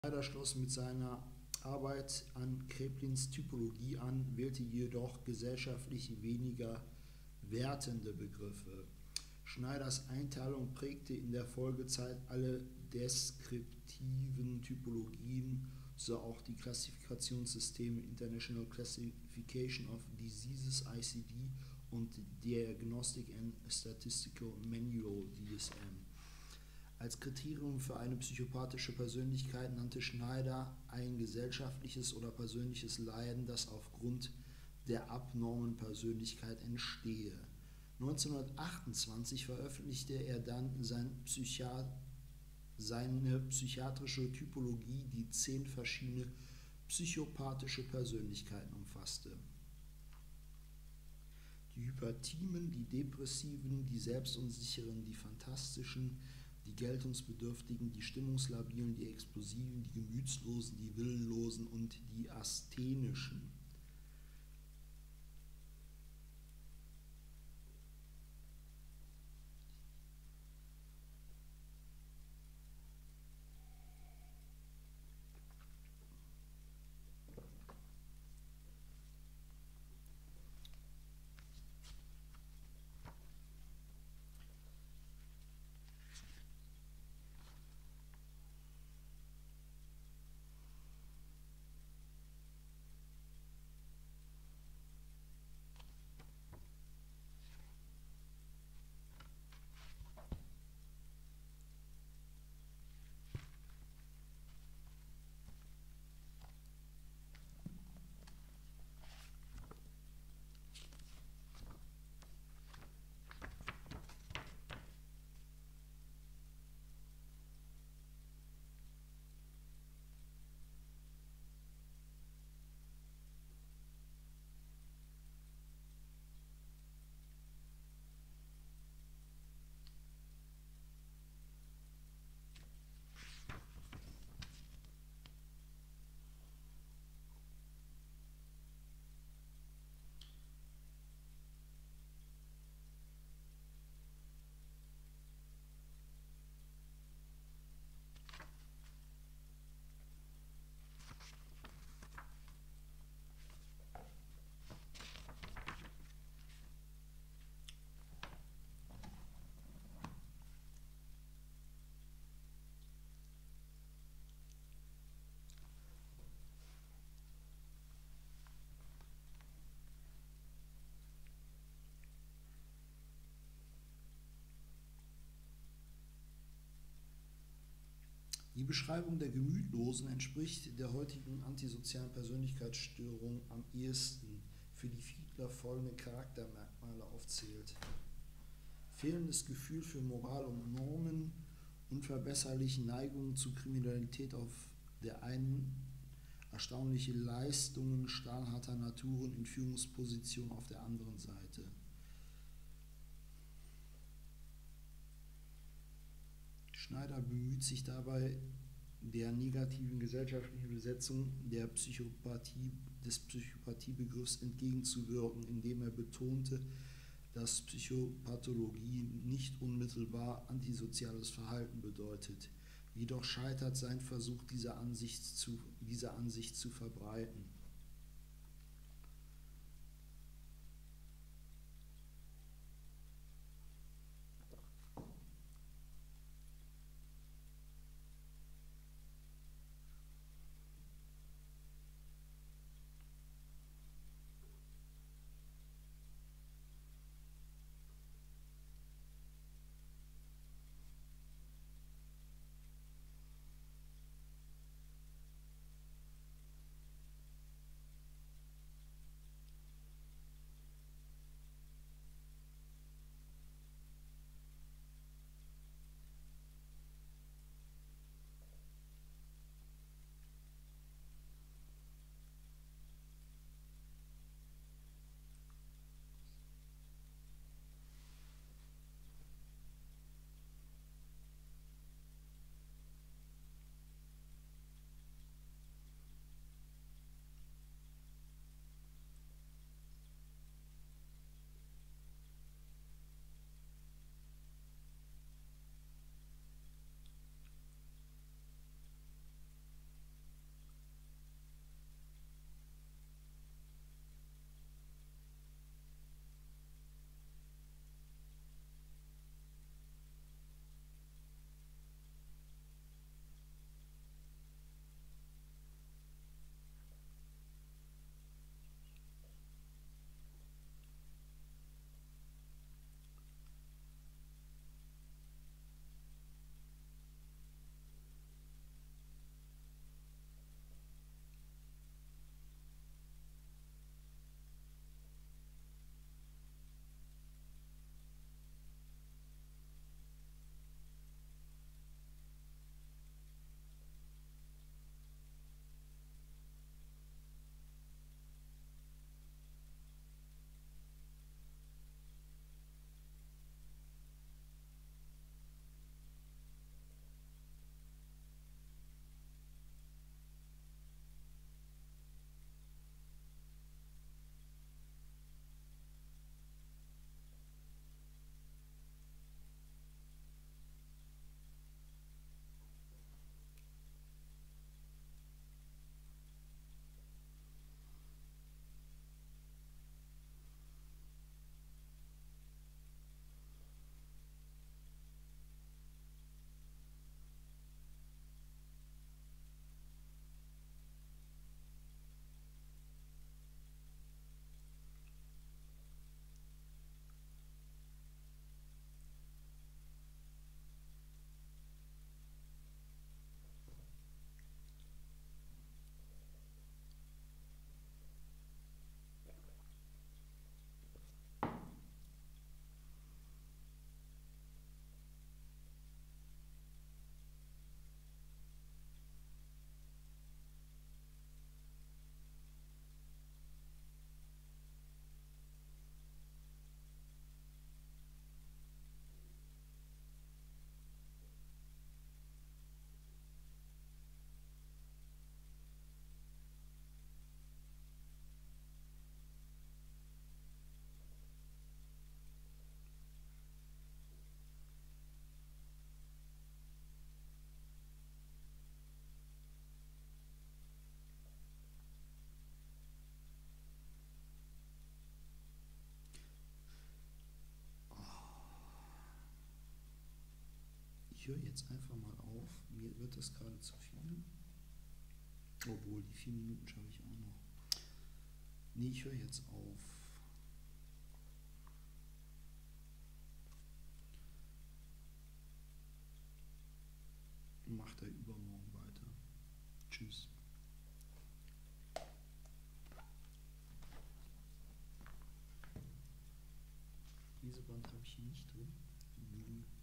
Schneider schloss mit seiner Arbeit an Kraeplins Typologie an, wählte jedoch gesellschaftlich weniger wertende Begriffe. Schneiders Einteilung prägte in der Folgezeit alle deskriptiven Typologien, so auch die Klassifikationssysteme International Classification of Diseases (ICD) und Diagnostic and Statistical Manual (DSM). Als Kriterium für eine psychopathische Persönlichkeit nannte Schneider ein gesellschaftliches oder persönliches Leiden, das aufgrund der abnormen Persönlichkeit entstehe. 1928 veröffentlichte er dann seine psychiatrische Typologie, die 10 verschiedene psychopathische Persönlichkeiten umfasste. Die Hyperthimen, die Depressiven, die Selbstunsicheren, die Phantastischen, die Geltungsbedürftigen, die Stimmungslabilen, die Explosiven, die Gemütslosen, die Willenlosen und die Asthenischen. Die Beschreibung der Gemütlosen entspricht der heutigen antisozialen Persönlichkeitsstörung am ehesten, für die Fiedler folgende Charaktermerkmale aufzählt: fehlendes Gefühl für Moral und Normen, unverbesserliche Neigungen zu Kriminalität auf der einen, erstaunliche Leistungen stahlharter Naturen in Führungspositionen auf der anderen Seite. Schneider bemüht sich dabei, der negativen gesellschaftlichen Besetzung des Psychopathiebegriffs entgegenzuwirken, indem er betonte, dass Psychopathologie nicht unmittelbar antisoziales Verhalten bedeutet. Jedoch scheitert sein Versuch, diese Ansicht zu verbreiten. höre jetzt einfach mal auf. Mir wird das gerade zu viel. Obwohl, die 4 Minuten schaffe ich auch noch. Nee, ich höre jetzt auf. Macht er übermorgen weiter. Tschüss. Diese Band habe ich hier nicht drin.